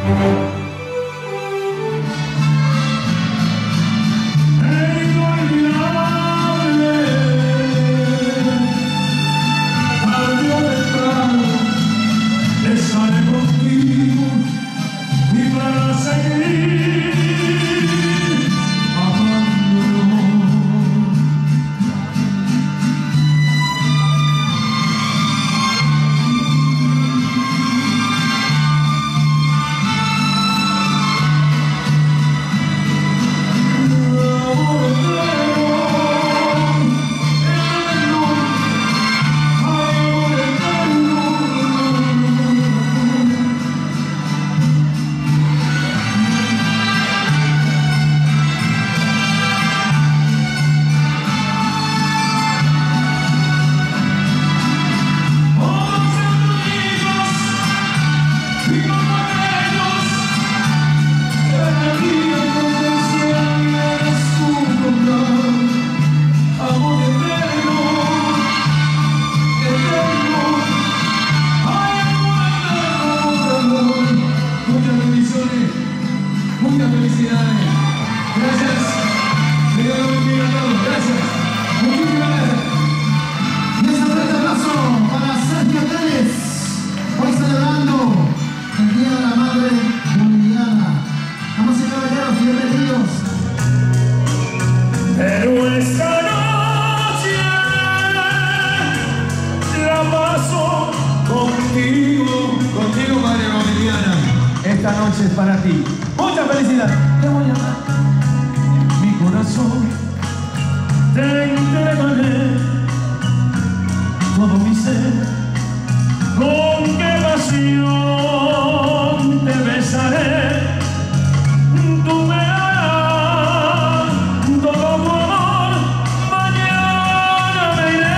Esta noche es para ti. Mucha felicidad. Te voy a dar mi corazón. Te entregaré todo mi ser. Con qué pasión te besaré. Tú me harás todo tu amor. Mañana me iré.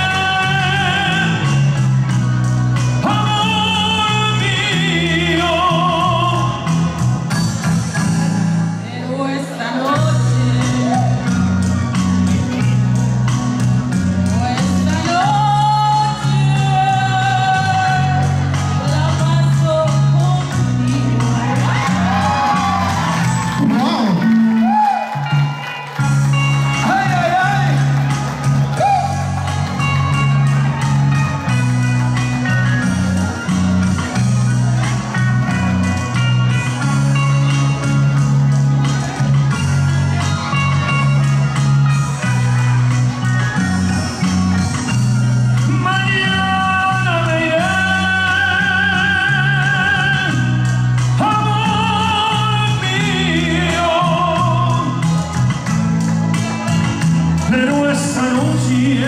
Pero esta noche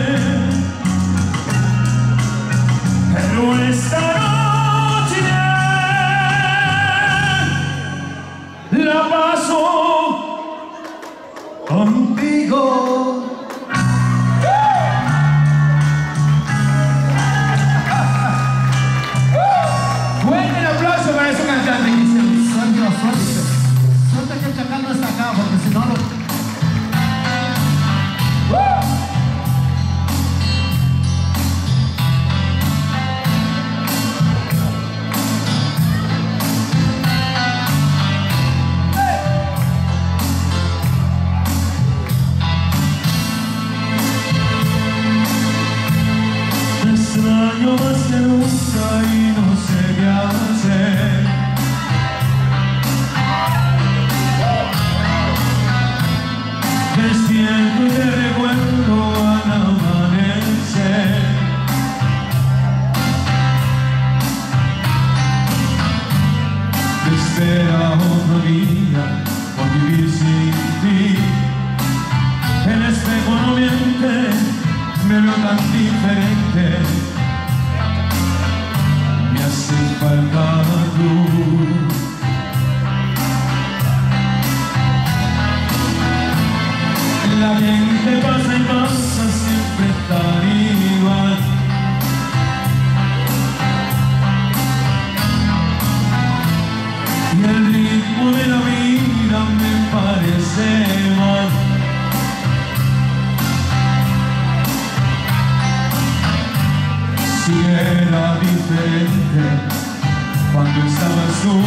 la paso contigo. Fuerte el aplauso para ese cantante. Suerte que el chacal no está acá, porque si no lo... Extraño más que nunca y no sé qué hacer. Despierto y te recuerdo al amanecer. Te espera otro día por vivir sin ti. El espejo no miente, me veo tan diferente. Me hace falta tú. La gente pasa y pasa siempre tan igual. Y el ritmo de la vida me parece mal. Si era diferente, cuando estabas tú.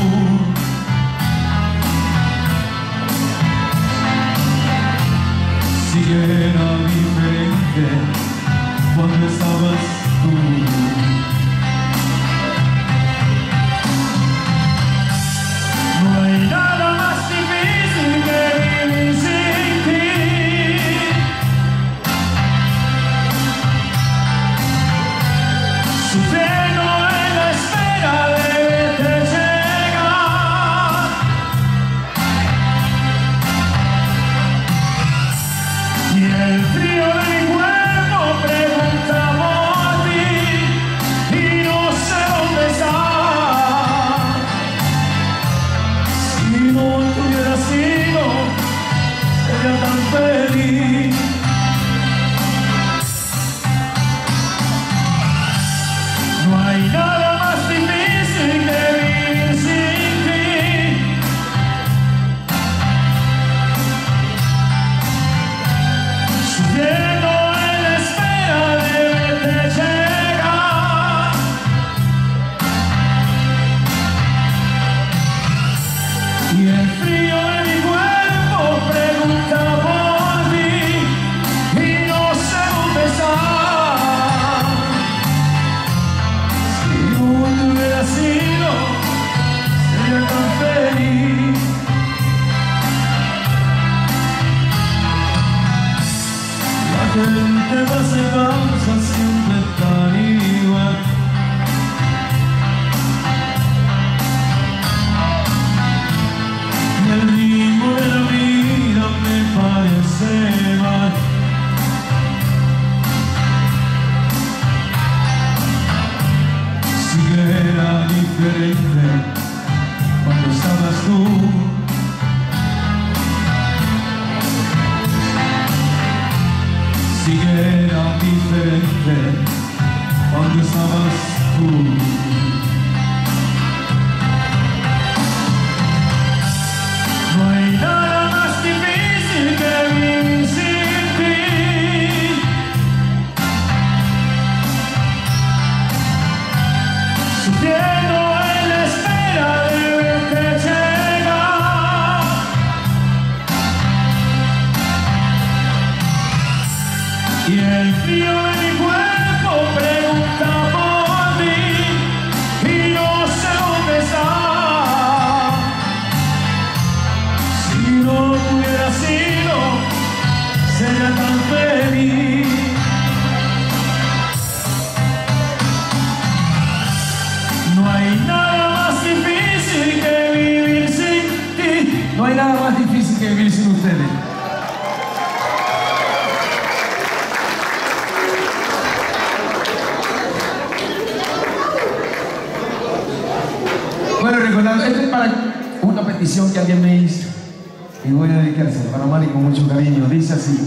Si era diferente cuando estabas tú. No hay nada más difícil que vivir sin ti. Sufriendo en la espera de verte llegar. Y el frío de mi cuerpo pregunta por ti y no sé dónde estás. Si no te hubiera sido, sería tan feliz. No hay nada más difícil que vivir sin ti. Sufriendo en la espera de verte llegar. Y el frío de mi cuerpo pregunta por ti y no sé dónde estás. Si no te hubiera sido, sería tan feliz. La gente pasa y pasa siempre tan igual. Y el ritmo de la vida me parece mal. Si era diferente cuando estabas tú. Si era diferente cuando estabas tú. No hay nada más difícil que vivir sin ti. Sufriendo en la espera de verte llegar. Y el frío de mi cuerpo pregunta por ti y no sé dónde estás. Si no te hubiera sido, sería tan feliz. No hay nada más difícil que vivir sin ti. No hay nada más difícil que vivir sin ustedes. Bueno, recordando, esto es para una petición que alguien me hizo y voy a dedicársela para Mari con mucho cariño. Dice así.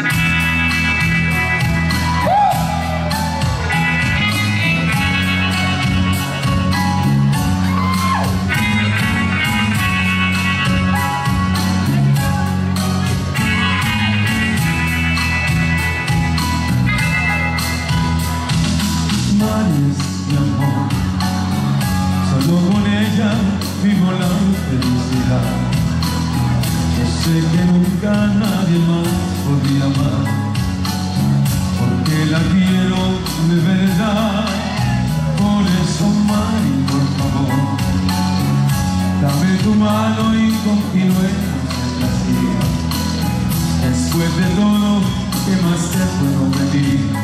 Mari es mi amor, solo con ella vivo la felicidad. Yo sé que nunca nadie más podría amar, porque la quiero de verdad. Por eso, Mari, por favor, dame tu mano y continuemos así. Después de todo, ¿qué más te puedo pedir?